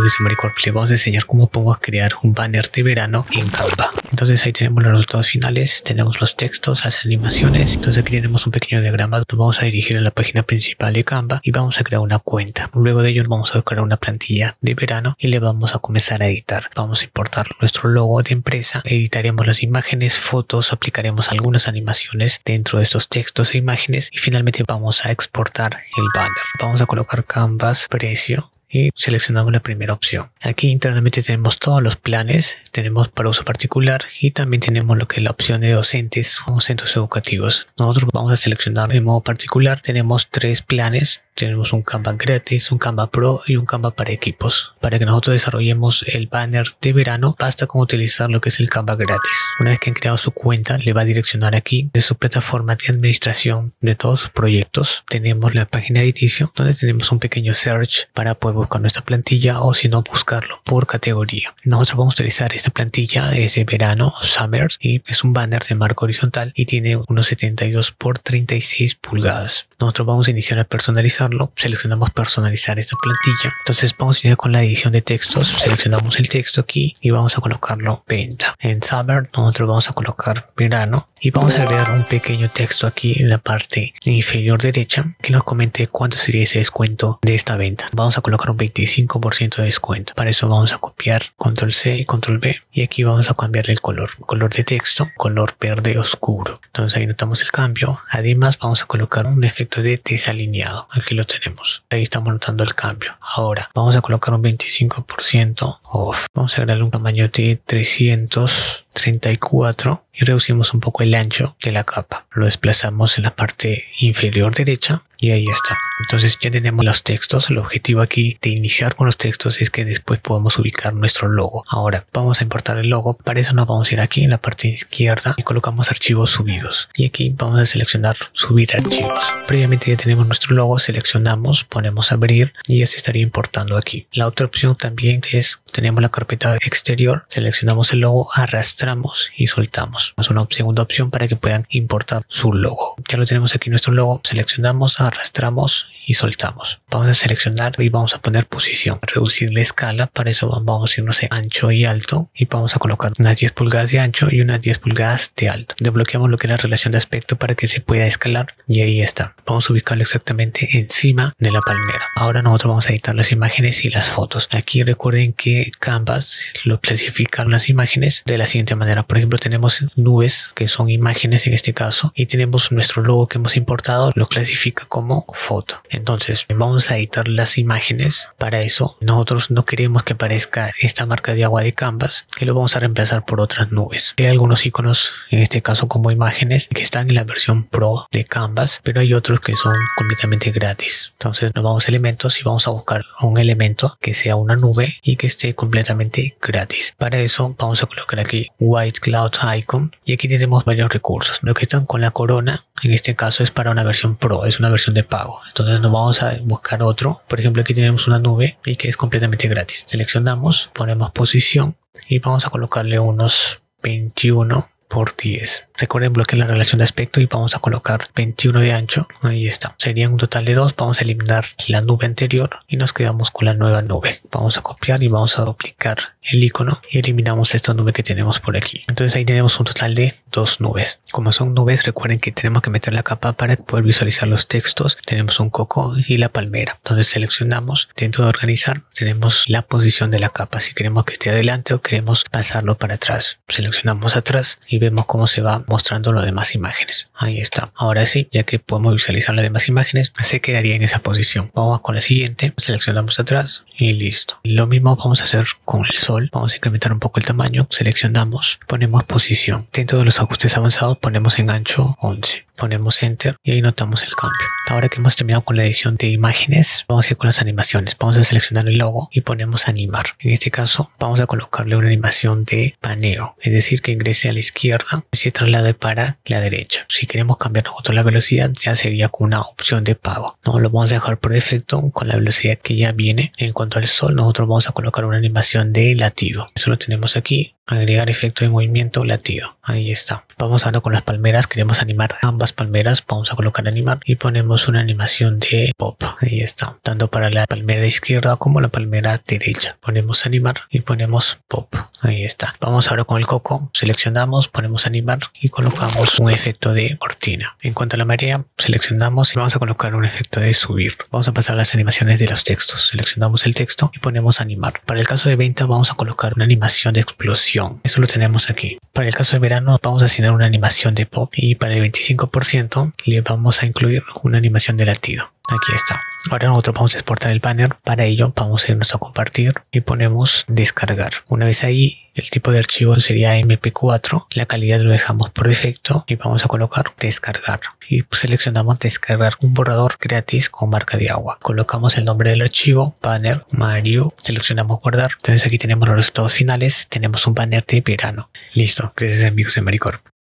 de SemiCorp. Le vamos a enseñar cómo podemos crear un banner de verano en Canva. Entonces ahí tenemos los resultados finales, tenemos los textos, las animaciones. Entonces aquí tenemos un pequeño diagrama. Nos vamos a dirigir a la página principal de Canva y vamos a crear una cuenta. Luego de ello vamos a crear una plantilla de verano y le vamos a comenzar a editar. Vamos a importar nuestro logo de empresa, editaremos las imágenes, fotos, aplicaremos algunas animaciones dentro de estos textos e imágenes y finalmente vamos a exportar el banner. Vamos a colocar Canvas, precio y seleccionamos la primera opción. Aquí internamente tenemos todos los planes, tenemos para uso particular y también tenemos lo que es la opción de docentes o centros educativos. Nosotros vamos a seleccionar en modo particular. Tenemos 3 planes. Tenemos un Canva gratis, un Canva Pro y un Canva para equipos. Para que nosotros desarrollemos el banner de verano, basta con utilizar lo que es el Canva gratis. Una vez que han creado su cuenta, le va a direccionar aquí de su plataforma de administración de todos sus proyectos. Tenemos la página de inicio, donde tenemos un pequeño search para poder buscar nuestra plantilla o si no buscarlo por categoría. Nosotros vamos a utilizar esta plantilla, es de verano, Summer, y es un banner de marco horizontal y tiene unos 72 por 36 pulgadas. Nosotros vamos a iniciar a personalizar. Seleccionamos personalizar esta plantilla. Entonces vamos a ir con la edición de textos. Seleccionamos el texto aquí y vamos a colocarlo venta. En Summer nosotros vamos a colocar verano y vamos a agregar un pequeño texto aquí en la parte inferior derecha que nos comente cuánto sería ese descuento de esta venta. Vamos a colocar un 25% de descuento. Para eso vamos a copiar control C y control V y aquí vamos a cambiarle el color de texto, color verde oscuro. Entonces ahí notamos el cambio. Además vamos a colocar un efecto de desalineado. Aquí lo tenemos, ahí estamos notando el cambio. Ahora vamos a colocar un 25% off. Vamos a agregarle un tamaño de 334 y reducimos un poco el ancho de la capa. Lo desplazamos en la parte inferior derecha y ahí está. Entonces ya tenemos los textos. El objetivo aquí de iniciar con los textos es que después podamos ubicar nuestro logo. Ahora vamos a importar el logo. Para eso nos vamos a ir aquí en la parte izquierda y colocamos archivos subidos y aquí vamos a seleccionar subir archivos. Previamente ya tenemos nuestro logo, seleccionamos, ponemos abrir y ya se estaría importando aquí. La otra opción también es, tenemos la carpeta exterior, seleccionamos el logo, arrastramos y soltamos. Es una segunda opción para que puedan importar su logo. Ya lo tenemos aquí nuestro logo, seleccionamos, arrastramos y soltamos. Vamos a seleccionar y vamos a poner posición, reducir la escala. Para eso vamos a irnos en ancho y alto y vamos a colocar unas 10 pulgadas de ancho y unas 10 pulgadas de alto. Desbloqueamos lo que es la relación de aspecto para que se pueda escalar y ahí está. Vamos a ubicarlo exactamente encima de la palmera. Ahora nosotros vamos a editar las imágenes y las fotos. Aquí recuerden que Canvas lo clasifican las imágenes de la siguiente manera. Por ejemplo, tenemos nubes que son imágenes en este caso y tenemos nuestro logo que hemos importado, lo clasifica como foto. Entonces vamos a editar las imágenes. Para eso nosotros no queremos que aparezca esta marca de agua de Canvas, que lo vamos a reemplazar por otras nubes. Hay algunos iconos en este caso como imágenes que están en la versión Pro de Canvas, pero hay otros que son completamente gratis. Entonces nos vamos a elementos y vamos a buscar un elemento que sea una nube y que esté completamente gratis. Para eso vamos a colocar aquí White Cloud Icon y aquí tenemos varios recursos. Los que están con la corona en este caso es para una versión Pro, es una versión de pago. Entonces nos vamos a buscar otro. Por ejemplo, aquí tenemos una nube y que es completamente gratis. Seleccionamos, ponemos posición y vamos a colocarle unos 21 por 10. Recuerden bloquear la relación de aspecto y vamos a colocar 21 de ancho. Ahí está. Serían un total de 2. Vamos a eliminar la nube anterior y nos quedamos con la nueva nube. Vamos a copiar y vamos a duplicar el icono y eliminamos esta nube que tenemos por aquí. Entonces ahí tenemos un total de 2 nubes. Como son nubes, recuerden que tenemos que meter la capa para poder visualizar los textos. Tenemos un coco y la palmera. Entonces seleccionamos. Dentro de organizar tenemos la posición de la capa. Si queremos que esté adelante o queremos pasarlo para atrás. Seleccionamos atrás y vemos cómo se va mostrando las demás imágenes. Ahí está. Ahora sí, ya que podemos visualizar las demás imágenes, se quedaría en esa posición. Vamos con la siguiente. Seleccionamos atrás y listo. Lo mismo vamos a hacer con el sol. Vamos a incrementar un poco el tamaño. Seleccionamos, ponemos posición. Dentro de los ajustes avanzados ponemos en ancho 11. Ponemos enter y ahí notamos el cambio. Ahora que hemos terminado con la edición de imágenes, vamos a ir con las animaciones. Vamos a seleccionar el logo y ponemos animar. En este caso vamos a colocarle una animación de paneo, es decir, que ingrese a la izquierda y se traslade lado y para la derecha. Si queremos cambiar nosotros la velocidad, ya sería con una opción de pago. No lo vamos a dejar por defecto con la velocidad que ya viene. En cuanto al sol, nosotros vamos a colocar una animación de latido. Eso lo tenemos aquí. Agregar efecto de movimiento latido. Ahí está. Vamos ahora con las palmeras. Queremos animar ambas palmeras. Vamos a colocar animar y ponemos una animación de pop. Ahí está. Tanto para la palmera izquierda como la palmera derecha. Ponemos animar y ponemos pop. Ahí está. Vamos ahora con el coco. Seleccionamos, ponemos animar y colocamos un efecto de cortina. En cuanto a la marea, seleccionamos y vamos a colocar un efecto de subir. Vamos a pasar a las animaciones de los textos. Seleccionamos el texto y ponemos animar. Para el caso de venta vamos a colocar una animación de explosión. Eso lo tenemos aquí. Para el caso de verano vamos a asignar una animación de pop y para el 25% le vamos a incluir una animación de latido. Aquí está. Ahora nosotros vamos a exportar el banner. Para ello vamos a irnos a compartir y ponemos descargar. Una vez ahí, el tipo de archivo sería MP4. La calidad lo dejamos por defecto y vamos a colocar descargar. Y seleccionamos descargar un borrador gratis con marca de agua. Colocamos el nombre del archivo, banner, Mario. Seleccionamos guardar. Entonces aquí tenemos los resultados finales. Tenemos un banner de verano. Listo. Gracias amigos de Maricorp.